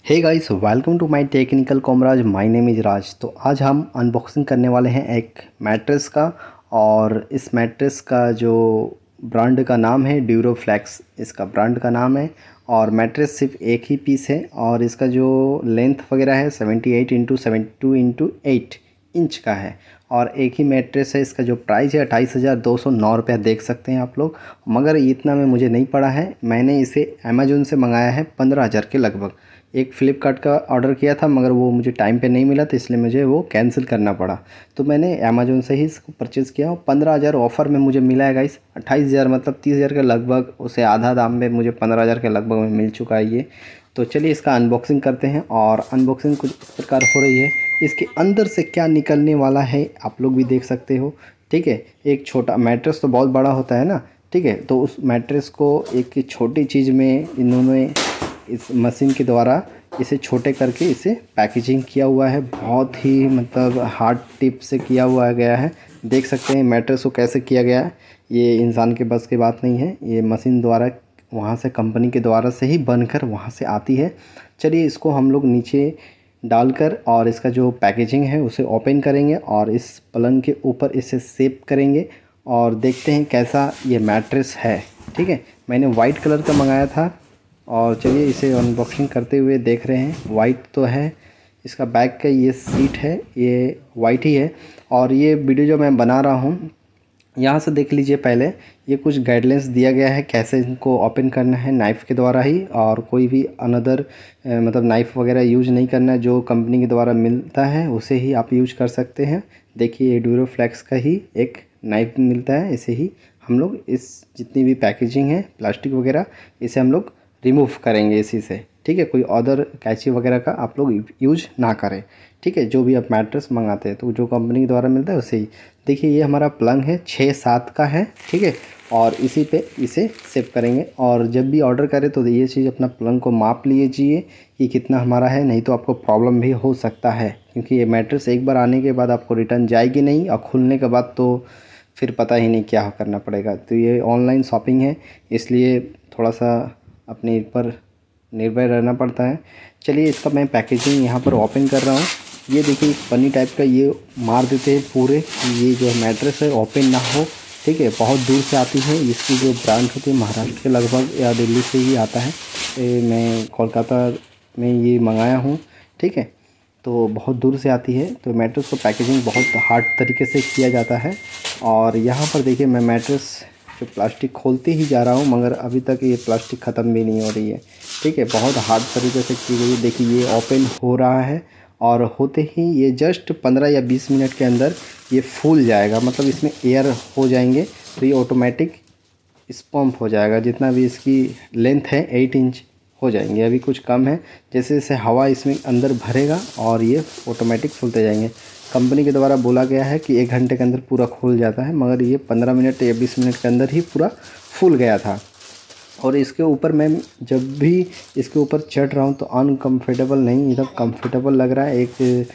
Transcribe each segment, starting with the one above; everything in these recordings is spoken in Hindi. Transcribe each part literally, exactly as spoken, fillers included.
Hey guys, welcome to my technical कॉमराज। My name is Raj. तो आज हम अनबॉक्सिंग करने वाले हैं एक मैट्रेस का। और इस मैट्रेस का जो ब्रांड का नाम है ड्यूरोफ्लेक्स, इसका ब्रांड का नाम है। और मैट्रेस सिर्फ एक ही पीस है और इसका जो लेंथ वगैरह है seventy eight into seventy two into eight inch का है। और एक ही मैट्रेस है। इसका जो प्राइस है अट्ठाईस हज़ार दो सौ नौ रुपया देख सकते हैं आप लोग। मगर इतना में मुझे नहीं पड़ा है, मैंने इसे अमेज़ोन से मंगाया है पंद्रह हज़ार के लगभग। एक फ़्लिपकार्ट का ऑर्डर किया था मगर वो मुझे टाइम पे नहीं मिला, तो इसलिए मुझे वो कैंसिल करना पड़ा। तो मैंने अमेज़ोन से ही इसको परचेज़ किया और पंद्रह हज़ार ऑफ़र में मुझे मिला है गाइस। अट्ठाईस हज़ार मतलब तीस हज़ार के लगभग, उसे आधा दाम में मुझे पंद्रह हज़ार के लगभग में मिल चुका है ये। तो चलिए इसका अनबॉक्सिंग करते हैं। और अनबॉक्सिंग कुछ इस प्रकार हो रही है। इसके अंदर से क्या निकलने वाला है आप लोग भी देख सकते हो। ठीक है, एक छोटा मैट्रेस तो बहुत बड़ा होता है ना। ठीक है, तो उस मैट्रेस को एक छोटी चीज़ में इन्होंने इस मशीन के द्वारा इसे छोटे करके इसे पैकेजिंग किया हुआ है। बहुत ही मतलब हार्ड टिप से किया हुआ गया है। देख सकते हैं मैट्रेस को कैसे किया गया है। ये इंसान के बस की बात नहीं है, ये मशीन द्वारा वहाँ से कंपनी के द्वारा से ही बनकर वहाँ से आती है। चलिए इसको हम लोग नीचे डालकर और इसका जो पैकेजिंग है उसे ओपन करेंगे और इस पलंग के ऊपर इसे सेव करेंगे और देखते हैं कैसा ये मैट्रेस है। ठीक है, मैंने वाइट कलर का मंगाया था। और चलिए इसे अनबॉक्सिंग करते हुए देख रहे हैं। वाइट तो है, इसका बैक का ये सीट है ये वाइट ही है। और ये वीडियो जो मैं बना रहा हूँ यहाँ से देख लीजिए। पहले ये कुछ गाइडलाइंस दिया गया है कैसे इनको ओपन करना है, नाइफ़ के द्वारा ही। और कोई भी अनदर मतलब नाइफ़ वगैरह यूज नहीं करना है। जो कंपनी के द्वारा मिलता है उसे ही आप यूज कर सकते हैं। देखिए ये ड्यूरोफ्लेक्स का ही एक नाइफ़ मिलता है, इसे ही हम लोग इस जितनी भी पैकेजिंग है प्लास्टिक वगैरह इसे हम लोग रिमूव करेंगे इसी से। ठीक है, कोई अदर कैंची वगैरह का आप लोग यूज ना करें। ठीक है, जो भी आप मैट्रेस मंगाते हैं तो जो कंपनी के द्वारा मिलता है उसे ही। देखिए ये हमारा पलंग है, छः सात का है। ठीक है, और इसी पे इसे सेव करेंगे। और जब भी ऑर्डर करें तो ये चीज़ अपना पलंग को माप लीजिए कि कितना हमारा है, नहीं तो आपको प्रॉब्लम भी हो सकता है। क्योंकि ये मैट्रेस एक बार आने के बाद आपको रिटर्न जाएगी नहीं और खुलने के बाद तो फिर पता ही नहीं क्या करना पड़ेगा। तो ये ऑनलाइन शॉपिंग है, इसलिए थोड़ा सा अपने ऊपर निर्भर रहना पड़ता है। चलिए इसका मैं पैकेजिंग यहाँ पर ओपन कर रहा हूँ। ये देखिए पन्नी टाइप का ये मार देते हैं पूरे, ये जो मैट्रेस है ओपन ना हो। ठीक है, बहुत दूर से आती है। इसकी जो ब्रांड होती है महाराष्ट्र के लगभग या दिल्ली से ही आता है। ए, मैं कोलकाता में ये मंगाया हूँ। ठीक है, तो बहुत दूर से आती है। तो मैट्रेस को पैकेजिंग बहुत हार्ड तरीके से किया जाता है। और यहाँ पर देखिए मैं मैट्रेस जो प्लास्टिक खोलते ही जा रहा हूँ मगर अभी तक ये प्लास्टिक ख़त्म भी नहीं हो रही है। ठीक है, बहुत हार्ड तरीके से की गई है। देखिए ये ओपन हो रहा है और होते ही ये जस्ट पंद्रह या बीस मिनट के अंदर ये फूल जाएगा, मतलब इसमें एयर हो जाएंगे। तो ये ऑटोमेटिक इस पंप हो जाएगा। जितना भी इसकी लेंथ है एट इंच हो जाएंगे, अभी कुछ कम है। जैसे जैसे हवा इसमें अंदर भरेगा और ये ऑटोमेटिक फूलते जाएंगे। कंपनी के द्वारा बोला गया है कि एक घंटे के अंदर पूरा खुल जाता है, मगर ये पंद्रह मिनट या बीस मिनट के अंदर ही पूरा फूल गया था। और इसके ऊपर मैं जब भी इसके ऊपर चढ़ रहा हूँ तो अनकम्फर्टेबल नहीं, एकदम कंफर्टेबल लग रहा है। एक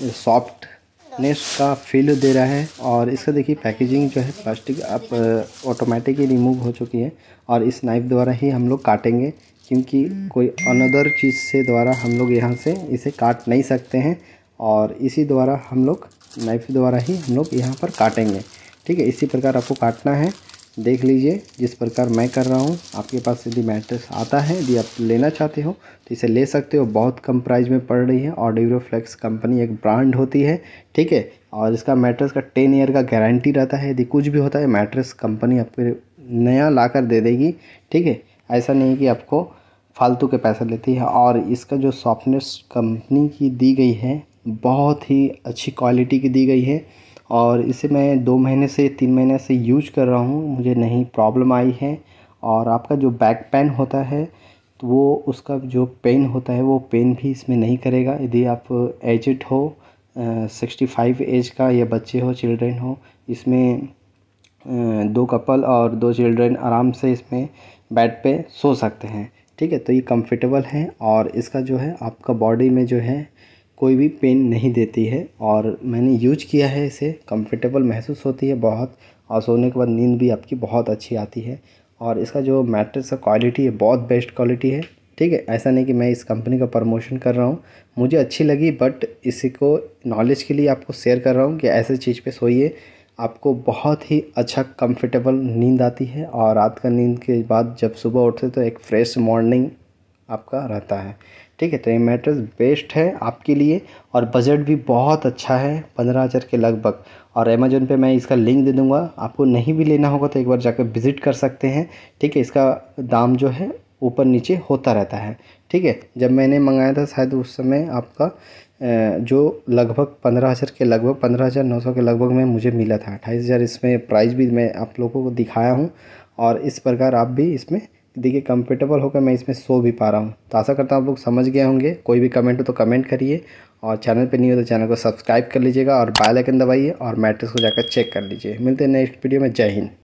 सॉफ्टनेस का फील दे रहा है। और इसका देखिए पैकेजिंग जो है प्लास्टिक आप ऑटोमेटिक ही रिमूव हो चुकी है। और इस नाइफ द्वारा ही हम लोग काटेंगे, क्योंकि कोई अनदर चीज़ से द्वारा हम लोग यहाँ से इसे काट नहीं सकते हैं। और इसी द्वारा हम लोग नाइफ द्वारा ही हम लोग यहाँ पर काटेंगे। ठीक है, इसी प्रकार आपको काटना है। देख लीजिए जिस प्रकार मैं कर रहा हूँ। आपके पास यदि मैट्रेस आता है, यदि आप लेना चाहते हो तो इसे ले सकते हो। बहुत कम प्राइस में पड़ रही है। और ड्यूरोफ्लेक्स कंपनी एक ब्रांड होती है। ठीक है, और इसका मैट्रेस का टेन ईयर का गारंटी रहता है। यदि कुछ भी होता है मैट्रेस कंपनी आपको नया ला कर दे देगी। ठीक है, ऐसा नहीं है कि आपको फालतू के पैसे लेती है। और इसका जो सॉफ्टनेस कंपनी की दी गई है बहुत ही अच्छी क्वालिटी की दी गई है। और इसे मैं दो महीने से तीन महीने से यूज कर रहा हूँ, मुझे नहीं प्रॉब्लम आई है। और आपका जो बैक पेन होता है तो वो उसका जो पेन होता है वो पेन भी इसमें नहीं करेगा। यदि आप एजड हो, सिक्सटी फाइव एज का, या बच्चे हो, चिल्ड्रेन हो, इसमें अ, दो कपल और दो चिल्ड्रेन आराम से इसमें बेड पे सो सकते हैं। ठीक है, तो ये कंफर्टेबल है। और इसका जो है आपका बॉडी में जो है कोई भी पेन नहीं देती है। और मैंने यूज किया है, इसे कंफर्टेबल महसूस होती है बहुत। और सोने के बाद नींद भी आपकी बहुत अच्छी आती है। और इसका जो मैट्रेस का क्वालिटी है बहुत बेस्ट क्वालिटी है। ठीक है। ऐसा नहीं कि मैं इस कंपनी का प्रमोशन कर रहा हूँ, मुझे अच्छी लगी, बट इसी को नॉलेज के लिए आपको शेयर कर रहा हूँ कि ऐसे चीज़ पे सोइए, आपको बहुत ही अच्छा कंफर्टेबल नींद आती है। और रात का नींद के बाद जब सुबह उठते तो एक फ्रेश मॉर्निंग आपका रहता है। ठीक है, तो ये मैट्रेस बेस्ट है आपके लिए और बजट भी बहुत अच्छा है, पंद्रह हज़ार के लगभग। और अमेज़न पे मैं इसका लिंक दे दूँगा, आपको नहीं भी लेना होगा तो एक बार जाकर विज़िट कर सकते हैं। ठीक है, इसका दाम जो है ऊपर नीचे होता रहता है। ठीक है, जब मैंने मंगाया था शायद उस समय आपका जो लगभग पंद्रह हज़ार के लगभग पंद्रह हज़ार नौ सौ के लगभग में मुझे मिला था। अट्ठाईस हज़ार इसमें प्राइस भी मैं आप लोगों को दिखाया हूँ और इस प्रकार आप भी इसमें देखिए कंफर्टेबल होकर मैं इसमें सो भी पा रहा हूँ। तो आशा करता हूँ आप लोग समझ गए होंगे। कोई भी कमेंट हो तो कमेंट करिए और चैनल पे नहीं हो तो चैनल को सब्सक्राइब कर लीजिएगा और बेल आइकन दबाइए और मैट्रेस को जाकर चेक कर लीजिए। मिलते हैं नेक्स्ट वीडियो में। जय हिंद।